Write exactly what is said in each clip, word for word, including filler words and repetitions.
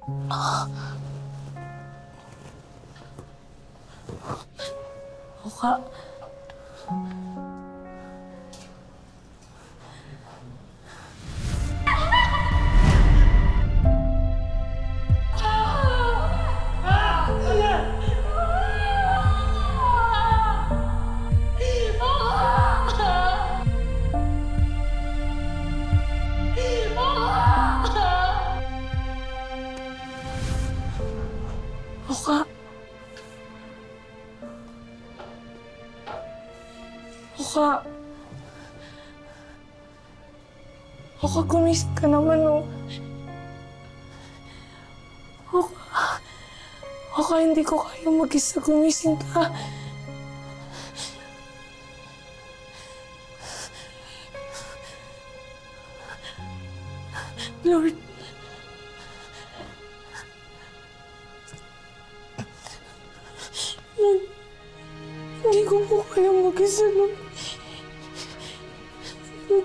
Oka. Oka. Oka. Oka, gumising ka naman, oh. Oka. Oka, hindi ko kaya mag-isa. Gumising ka. Lord. Lord. Hindi ko po kaya mag-isa, Lord. Lord.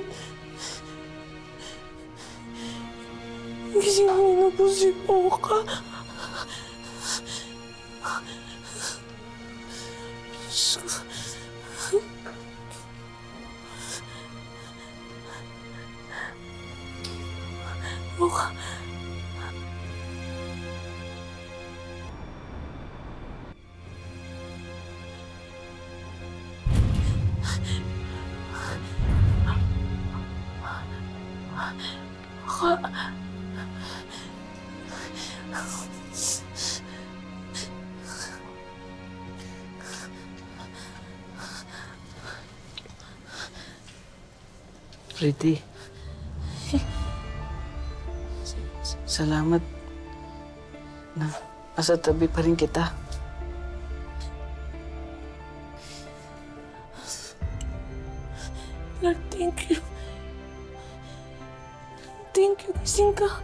Gisingin na po si Oka. Oka. Oka. Pretty. Salamat na nasa tabi pa rin kita. Lord, thank you. Thank you, gising ka.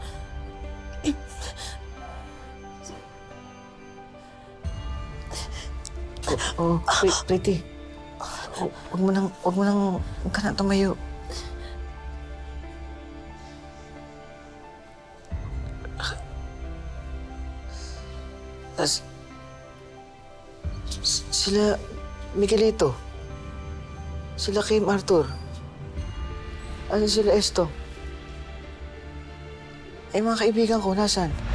Oh, oh Pretty. Oh, huwag mo nang, huwag mo nang, huwag ka na tumayo. Tas, sila Miguelito, sila Kim Arthur, ano sila Esto? Eh, mga kaibigan ko, nasaan?